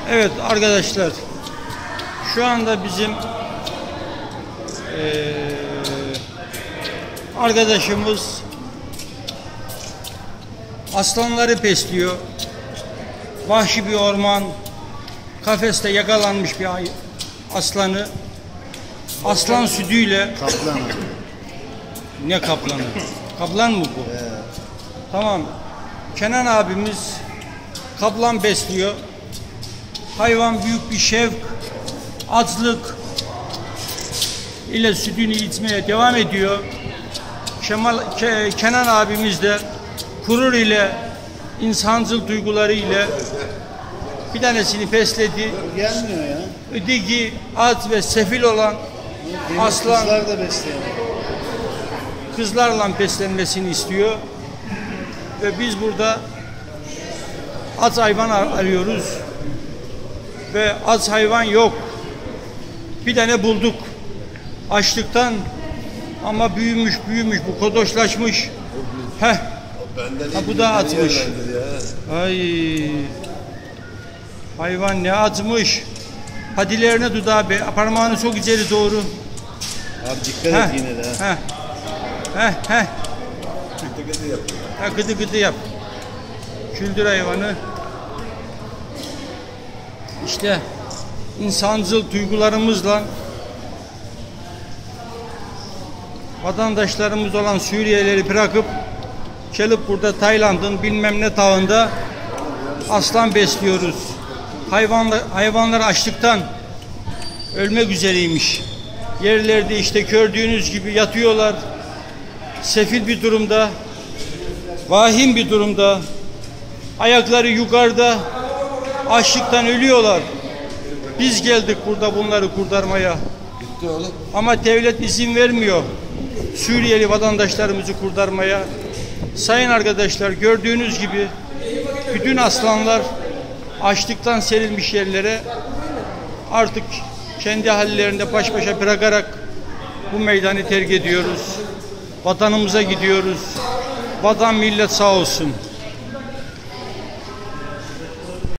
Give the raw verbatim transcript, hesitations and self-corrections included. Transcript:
Evet arkadaşlar, şu anda bizim ee, arkadaşımız aslanları besliyor. Vahşi bir orman, kafeste yakalanmış bir aslanı aslan sütüyle. Kaplan. Ne kaplanı? Kaplan mı bu? Ee. Tamam. Kenan abimiz kaplan besliyor. Hayvan büyük bir şevk, açlık ile sütünü içmeye devam ediyor. Kemal, Ke, Kenan abimiz de gurur ile, insancıl duyguları ile bir tanesini besledi. Gelmiyor ya. Öteki aç ve sefil olan Benim aslan kızlar da besleyen. kızlarla beslenmesini istiyor. Ve biz burada aç hayvan arıyoruz. Ve aç hayvan yok. Bir tane bulduk. Açlıktan ama büyümüş büyümüş bu kodoşlaşmış. Heh. Ha, bu da açmış. Ay. Hayvan ne açmış. Patilerine dudağı be. Parmağını çok içeri doğru. Abi dikkat heh. et yine de. Heh. Heh heh. Gıdı gıdı yap. Ha, gıdı gıdı yap. Küldür hayvanı. İşte insancıl duygularımızla vatandaşlarımız olan Suriyelileri bırakıp gelip burada Tayland'ın bilmem ne dağında aslan besliyoruz. Hayvanlar, hayvanlar açlıktan ölmek üzereymiş. Yerlerde işte gördüğünüz gibi yatıyorlar. Sefil bir durumda, vahim bir durumda. Ayakları yukarıda, açlıktan ölüyorlar. Biz geldik burada bunları kurtarmaya. Gitti oğlum. Ama devlet izin vermiyor Suriyeli vatandaşlarımızı kurtarmaya. Sayın arkadaşlar, gördüğünüz gibi bütün aslanlar açlıktan serilmiş yerlere artık kendi hallerinde baş başa bırakarak bu meydanı terk ediyoruz. Vatanımıza gidiyoruz. Vatan millet sağ olsun.